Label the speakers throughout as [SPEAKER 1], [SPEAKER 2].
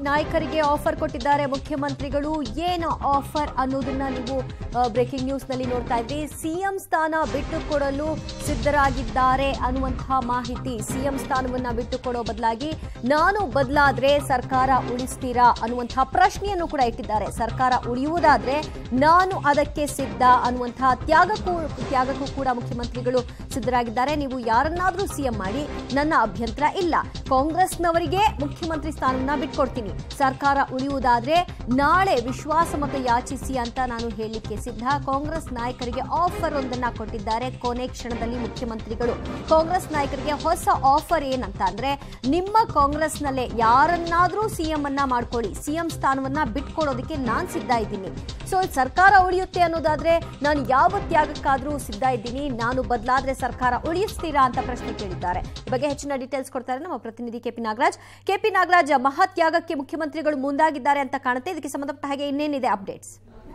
[SPEAKER 1] ನಾಯಕರಿಗೆ ಆಫರ್ ಕೊಟ್ಟಿದ್ದಾರೆ ಮುಖ್ಯಮಂತ್ರಿಗಳು. ಏನು ಆಫರ್ ಅನ್ನೋದನ್ನ ನೀವು ಬ್ರೇಕಿಂಗ್ ನ್ಯೂಸ್ ನಲ್ಲಿ ನೋಡ್ತಾ ಇದ್ರಿ. ಸಿಎಂ ಸ್ಥಾನ ಬಿಟ್ಟುಕೊಡಲು ಸಿದ್ಧರಾಗಿದ್ದಾರೆ ಅನ್ನುವಂತಹ ಮಾಹಿತಿ. ಸಿಎಂ ಸ್ಥಾನವನ್ನ ಬಿಟ್ಟುಕೊಡೋ ಬದಲಾಗಿ ನಾನು ಬದಲಾದ್ರೆ ಸರ್ಕಾರ ಉಳಿಸ್ತೀರಾ ಅನ್ನುವಂತಹ ಪ್ರಶ್ನೆಯನ್ನು ಕೂಡ ಇಟ್ಟಿದ್ದಾರೆ. ಸರ್ಕಾರ ಉಳಿಯುವುದಾದ್ರೆ ನಾನು ಅದಕ್ಕೆ ಸಿದ್ಧ ಅನ್ನುವಂತಹ ತ್ಯಾಗಕ್ಕೂ ಕೂಡ ಮುಖ್ಯಮಂತ್ರಿಗಳು ಸಿದ್ಧರಾಗಿದ್ದಾರೆ. ನೀವು ಯಾರನ್ನಾದ್ರೂ ಸಿಎಂ ಮಾಡಿ, ನನ್ನ ಅಭ್ಯಂತರ ಇಲ್ಲ. ಕಾಂಗ್ರೆಸ್ನವರಿಗೆ ಮುಖ್ಯಮಂತ್ರಿ ಸ್ಥಾನವನ್ನ ಬಿಟ್ಕೊಡ್ತೀನಿ. ಸರ್ಕಾರ ಉಳಿಯುವುದಾದ್ರೆ ನಾಳೆ ವಿಶ್ವಾಸಮತ ಯಾಚಿಸಿ ಅಂತ ನಾನು ಹೇಳಲಿಕ್ಕೆ ಸಿದ್ಧ. ಕಾಂಗ್ರೆಸ್ ನಾಯಕರಿಗೆ ಆಫರ್ ಒಂದನ್ನ ಕೊಟ್ಟಿದ್ದಾರೆ ಕೊನೆ ಕ್ಷಣದಲ್ಲಿ ಮುಖ್ಯಮಂತ್ರಿಗಳು. ಕಾಂಗ್ರೆಸ್ ನಾಯಕರಿಗೆ ಹೊಸ ಆಫರ್ ಏನಂತ ಅಂದ್ರೆ, ನಿಮ್ಮ ಕಾಂಗ್ರೆಸ್ನಲ್ಲೇ ಯಾರನ್ನಾದ್ರೂ ಸಿಎಂ ಅನ್ನ ಮಾಡ್ಕೊಳ್ಳಿ, ಸಿಎಂ ಸ್ಥಾನವನ್ನ ಬಿಟ್ಕೊಡೋದಕ್ಕೆ ನಾನ್ ಸಿದ್ಧ ಇದ್ದೀನಿ. ಸೊ ಸರ್ಕಾರ ಉಳಿಯುತ್ತೆ ಅನ್ನೋದಾದ್ರೆ ನಾನು ಯಾವ ತ್ಯಾಗಕ್ಕಾದ್ರೂ ಸಿದ್ಧ ಇದ್ದೀನಿ, ನಾನು ಬದಲಾದ್ರೆ ಸರ್ಕಾರ ಉಳಿಸ್ತೀರಾ ಅಂತ ಪ್ರಶ್ನೆ ಕೇಳಿದ್ದಾರೆ. ಈ ಬಗ್ಗೆ ಹೆಚ್ಚಿನ ಡೀಟೇಲ್ಸ್ ಕೊಡ್ತಾರೆ ನಮ್ಮ ಪ್ರತಿನಿಧಿ ಕೆಪಿ ನಾಗರಾಜ್. ಕೆಪಿ ನಾಗರಾಜ್, ಮಹತ್ಯಾಗಕ್ಕೆ ಮುಖ್ಯಮಂತ್ರಿಗಳು ಮುಂದಾಗಿದ್ದಾರೆ ಅಂತ ಕಾಣುತ್ತೆ. ಇದಕ್ಕೆ ಸಂಬಂಧಪಟ್ಟ ಹಾಗೆ ಇನ್ನೇನಿದೆ ಅಪ್ಡೇಟ್ಸ್?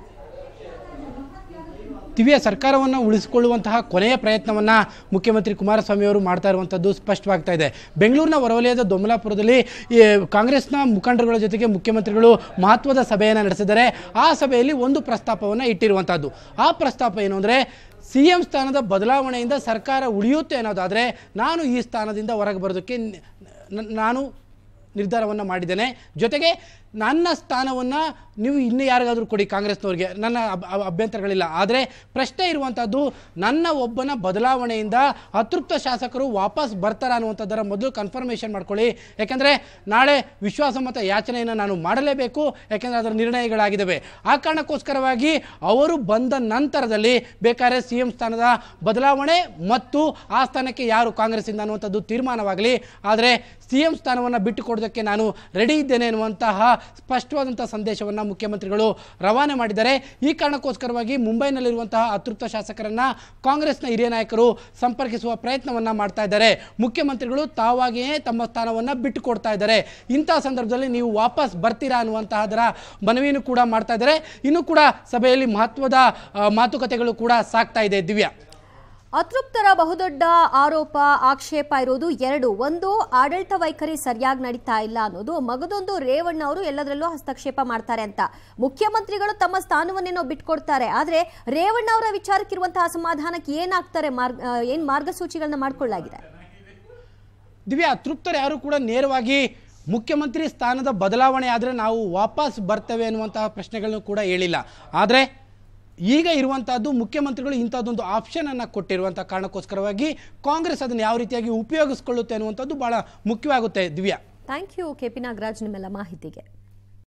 [SPEAKER 2] ದಿವ್ಯ, ಸರ್ಕಾರವನ್ನು ಉಳಿಸಿಕೊಳ್ಳುವಂತಹ ಕೊನೆಯ ಪ್ರಯತ್ನವನ್ನು ಮುಖ್ಯಮಂತ್ರಿ ಕುಮಾರಸ್ವಾಮಿ ಅವರು ಮಾಡ್ತಾ ಇರುವಂಥದ್ದು ಸ್ಪಷ್ಟವಾಗ್ತಾ ಇದೆ. ಬೆಂಗಳೂರಿನ ಹೊರವಲಯದ ದೊಮ್ಮಲಾಪುರದಲ್ಲಿ ಕಾಂಗ್ರೆಸ್ನ ಮುಖಂಡರುಗಳ ಜೊತೆಗೆ ಮುಖ್ಯಮಂತ್ರಿಗಳು ಮಹತ್ವದ ಸಭೆಯನ್ನು ನಡೆಸಿದ್ದಾರೆ. ಆ ಸಭೆಯಲ್ಲಿ ಒಂದು ಪ್ರಸ್ತಾಪವನ್ನು ಇಟ್ಟಿರುವಂಥದ್ದು. ಆ ಪ್ರಸ್ತಾಪ ಏನು ಅಂದರೆ, ಸಿಎಂ ಸ್ಥಾನದ ಬದಲಾವಣೆಯಿಂದ ಸರ್ಕಾರ ಉಳಿಯುತ್ತೆ ಅನ್ನೋದಾದರೆ ನಾನು ಈ ಸ್ಥಾನದಿಂದ ಹೊರಗೆ ಬರೋದಕ್ಕೆ ನಾನು ನಿರ್ಧಾರವನ್ನು ಮಾಡಿದ್ದೇನೆ. ಜೊತೆಗೆ ನನ್ನ ಸ್ಥಾನವನ್ನು ನೀವು ಇನ್ನೂ ಯಾರಿಗಾದರೂ ಕೊಡಿ, ಕಾಂಗ್ರೆಸ್ನವ್ರಿಗೆ ನನ್ನ ಅಭ್ಯಂತರಗಳಿಲ್ಲ. ಆದರೆ ಪ್ರಶ್ನೆ ಇರುವಂಥದ್ದು, ನನ್ನ ಒಬ್ಬನ ಬದಲಾವಣೆಯಿಂದ ಅತೃಪ್ತ ಶಾಸಕರು ವಾಪಸ್ ಬರ್ತಾರ ಅನ್ನುವಂಥದ್ದರ ಮೊದಲು ಕನ್ಫರ್ಮೇಷನ್ ಮಾಡ್ಕೊಳ್ಳಿ. ಯಾಕೆಂದರೆ ನಾಳೆ ವಿಶ್ವಾಸಮತ ಯಾಚನೆಯನ್ನು ನಾನು ಮಾಡಲೇಬೇಕು, ಯಾಕೆಂದರೆ ಅದರ ನಿರ್ಣಯಗಳಾಗಿದ್ದಾವೆ. ಆ ಕಾರಣಕ್ಕೋಸ್ಕರವಾಗಿ ಅವರು ಬಂದ ನಂತರದಲ್ಲಿ ಬೇಕಾದ್ರೆ ಸಿ ಎಂ ಸ್ಥಾನದ ಬದಲಾವಣೆ ಮತ್ತು ಆ ಸ್ಥಾನಕ್ಕೆ ಯಾರು ಕಾಂಗ್ರೆಸ್ಸಿಂದ ಅನ್ನುವಂಥದ್ದು ತೀರ್ಮಾನವಾಗಲಿ. ಆದರೆ ಸಿ ಎಂ ಸ್ಥಾನವನ್ನು ಬಿಟ್ಟುಕೊಡೋದಕ್ಕೆ ನಾನು ರೆಡಿ ಇದ್ದೇನೆ ಎನ್ನುವಂತಹ ಸ್ಪಷ್ಟವಾದಂಥ ಸಂದೇಶವನ್ನು ಮುಖ್ಯಮಂತ್ರಿಗಳು ರವಾನೆ ಮಾಡಿದ್ದಾರೆ. ಈ ಕಾರಣಕ್ಕೋಸ್ಕರವಾಗಿ ಮುಂಬೈನಲ್ಲಿರುವಂತಹ ಅತೃಪ್ತ ಶಾಸಕರನ್ನು ಕಾಂಗ್ರೆಸ್ನ ಹಿರಿಯ ನಾಯಕರು ಸಂಪರ್ಕಿಸುವ ಪ್ರಯತ್ನವನ್ನು ಮಾಡ್ತಾ ಇದ್ದಾರೆ. ಮುಖ್ಯಮಂತ್ರಿಗಳು ತಾವಾಗಿಯೇ ತಮ್ಮ ಸ್ಥಾನವನ್ನು ಬಿಟ್ಟುಕೊಡ್ತಾ ಇದ್ದಾರೆ. ಇಂತಹ ಸಂದರ್ಭದಲ್ಲಿ ನೀವು ವಾಪಸ್ ಬರ್ತೀರಾ ಅನ್ನುವಂತಹದರ ಮನವಿಯನ್ನು ಕೂಡ ಮಾಡ್ತಾ ಇದ್ದಾರೆ. ಇನ್ನೂ ಕೂಡ ಸಭೆಯಲ್ಲಿ ಮಹತ್ವದ ಮಾತುಕತೆಗಳು ಕೂಡ ಸಾಗ್ತಾ ಇದೆ. ದಿವ್ಯಾ,
[SPEAKER 1] ಅತೃಪ್ತರ ಬಹುದೊಡ್ಡ ಆರೋಪ ಆಕ್ಷೇಪ ಇರೋದು ಎರಡು. ಒಂದು, ಆಡಳಿತ ವೈಖರಿ ಸರಿಯಾಗಿ ನಡೀತಾ ಇಲ್ಲ ಅನ್ನೋದು. ಮಗದೊಂದು, ರೇವಣ್ಣ ಅವರು ಎಲ್ಲದರಲ್ಲೂ ಹಸ್ತಕ್ಷೇಪ ಮಾಡ್ತಾರೆ ಅಂತ. ಮುಖ್ಯಮಂತ್ರಿಗಳು ತಮ್ಮ ಸ್ಥಾನವನ್ನೇನೋ ಬಿಟ್ಕೊಡ್ತಾರೆ, ಆದರೆ ರೇವಣ್ಣ ಅವರ ವಿಚಾರಕ್ಕಿರುವಂತಹ ಅಸಮಾಧಾನಕ್ಕೆ ಏನಾಗ್ತಾರೆ, ಏನ್ ಮಾರ್ಗಸೂಚಿಗಳನ್ನ ಮಾಡ್ಕೊಳ್ಳಾಗಿದೆ?
[SPEAKER 2] ದಿವ್ಯಾ, ಅತೃಪ್ತರು ಯಾರು ಕೂಡ ನೇರವಾಗಿ ಮುಖ್ಯಮಂತ್ರಿ ಸ್ಥಾನದ ಬದಲಾವಣೆ ಆದರೆ ನಾವು ವಾಪಸ್ ಬರ್ತೇವೆ ಅನ್ನುವಂತಹ ಪ್ರಶ್ನೆಗಳನ್ನು ಕೂಡ ಹೇಳಿಲ್ಲ. ಆದರೆ ಈಗ ಇರುವಂತಹದ್ದು ಮುಖ್ಯಮಂತ್ರಿಗಳು ಇಂಥದ್ದೊಂದು ಆಪ್ಷನನ್ನು ಕೊಟ್ಟಿರುವಂಥ ಕಾರಣಕ್ಕೋಸ್ಕರವಾಗಿ ಕಾಂಗ್ರೆಸ್ ಅದನ್ನು ಯಾವ ರೀತಿಯಾಗಿ ಉಪಯೋಗಿಸ್ಕೊಳ್ಳುತ್ತೆ ಅನ್ನುವಂಥದ್ದು ಬಹಳ ಮುಖ್ಯವಾಗುತ್ತೆ. Divya,
[SPEAKER 1] thank you KP Nagaraj ನಿಮ್ಮೆಲ್ಲ ಮಾಹಿತಿಗೆ.